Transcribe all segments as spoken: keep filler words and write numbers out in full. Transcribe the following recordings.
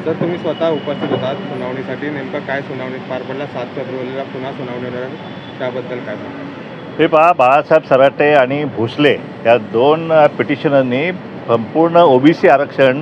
Sir, तुम्ही स्वतः उपस्थित होतात सुनावणीसाठी. नेमकं काय सुनावणी पार पडला? सात फेब्रुवारीला पुन्हा सुनावणी होणार आहे, त्याबद्दल काय सांगा? हे पहा, बाळासाहेब सराटे आणि भोसले या दोन पिटिशनरनी संपूर्ण ओबीसी आरक्षण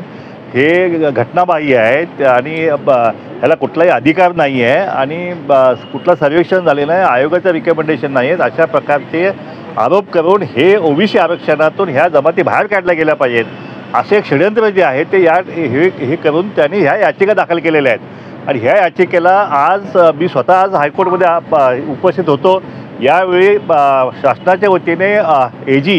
हे घटनाबाह्य आहे आणि ह्याला कुठलाही अधिकार नाही आहे आणि कुठलं सर्वेक्षण झालेलं आहे, आयोगाचं रिकमेंडेशन नाही आहेत, अशा प्रकारचे आरोप करून हे ओबीसी आरक्षणातून ह्या जमाती बाहेर काढल्या गेल्या पाहिजेत असे एक षडयंत्र जे आहे ते या हे हे करून त्यांनी ह्या याचिका दाखल केलेल्या आहेत. आणि ह्या याचिकेला आज मी स्वतः आज हायकोर्टमध्ये उपस्थित होतो. यावेळी शासनाच्या वतीने एजी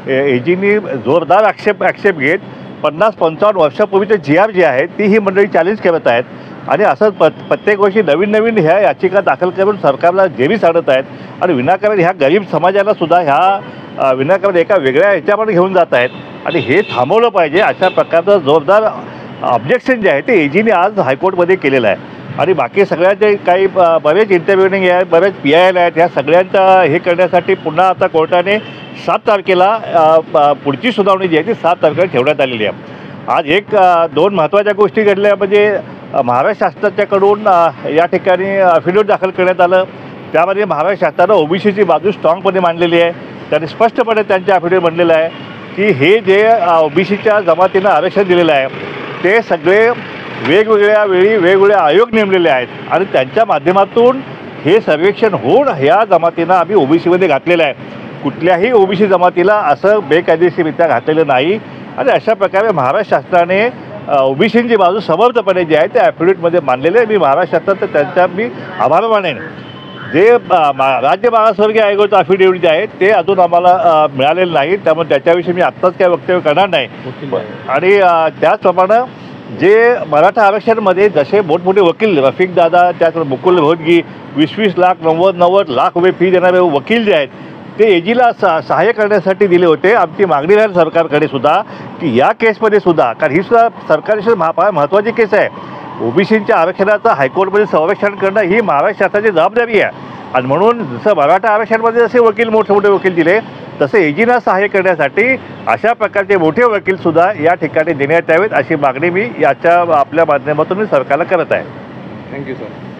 एजीनी जोरदार आक्षेप आक्षेप घेत पन्नास पंचावन्न वर्षापूर्वीचे जी आर जे आहे ती ही मंडळी चॅलेंज करत आहेत आणि असंच प प्रत्येक वर्षी नवीन नवीन ह्या याचिका दाखल करून सरकारला जेवी साडत आहेत आणि विनाकारण ह्या गरीब समाजाला सुद्धा ह्या विनाकारण एका वेगळ्या ह्याच्यामध्ये घेऊन जात आहेत आणि हे थांबवलं पाहिजे. अशा प्रकारचं जोरदार ऑब्जेक्शन जे आहे ते एजीने आज हायकोर्टमध्ये केलेलं आहे. आणि बाकी सगळ्याचे काही बरेच इंटरव्ह्युनिंग आहे, बरेच पी आय एल आहेत, ह्या सगळ्यांचा हे करण्यासाठी पुन्हा आता कोर्टाने सात तारखेला पुढची सुनावणी जी आहे ती सात तारखेला ठेवण्यात आलेली आहे. आज एक दोन महत्त्वाच्या गोष्टी घडल्या म्हणजे महाराष्ट्र शासनाच्याकडून या ठिकाणी अफिडेव्हिट दाखल करण्यात आलं. त्यामध्ये महाराष्ट्र शासनानं ओबीसीची बाजू स्ट्रॉंगपणे मांडलेली आहे. त्यांनी स्पष्टपणे त्यांच्या अफिडेव्हिट म्हणलेलं आहे की हे जे ओबीसीच्या जमातीनं आरक्षण दिलेलं आहे ते सगळे वेगवेगळ्या वेळी वेगवेगळे आयोग नेमलेले आहेत आणि त्यांच्या माध्यमातून हे सर्वेक्षण होऊन ह्या जमातीनं आम्ही ओबीसीमध्ये घातलेलं आहे. कुठल्याही ओबीसी जमातीला असं बेकायदेशीररित्या घातलेलं नाही आणि अशा प्रकारे महाराष्ट्र शासनाने ओबीसींची बाजू समर्थपणे जे आहे ते ॲफिडेव्हिटमध्ये मानलेले आहे. मी महाराष्ट्र शासनाचं त्यांच्या मी आभार मानेन. जे राज्य मागासवर्गीय आयोगाचं अफिडेव्हिट जे आहे ते अजून आम्हाला मिळालेलं नाही, त्यामुळे त्याच्याविषयी मी आत्ताच काय वक्तव्य करणार नाही. आणि त्याचप्रमाणे जे मराठा आरक्षणमध्ये जसे मोठमोठे वकील रफिक दादा, त्याचबरोबर मुकुल रोहतगी वीस वीस लाख नव्वद नव्वद लाख रुपये फी देणारे वकील जे आहेत ते एजीला सा सहाय्य करण्यासाठी दिले होते. आमची मागणी राहील सरकारकडे सुद्धा की या केसमध्ये सुद्धा, कारण ही सुद्धा सरकारची महत्त्वाची केस आहे, ओबीसींच्या आरक्षणाचं हायकोर्टमध्ये संरक्षण करणं ही महाराष्ट्र शासनाची जबाबदारी आहे. आणि म्हणून जसं मराठा आरक्षणामध्ये जसे वकील मोठे मोठे वकील दिले तसे एजीना सहाय्य करण्यासाठी अशा प्रकारचे मोठे वकीलसुद्धा या ठिकाणी देण्यात यावेत अशी मागणी मी याच्या आपल्या माध्यमातून मी सरकारला करत आहे. Thank you sir.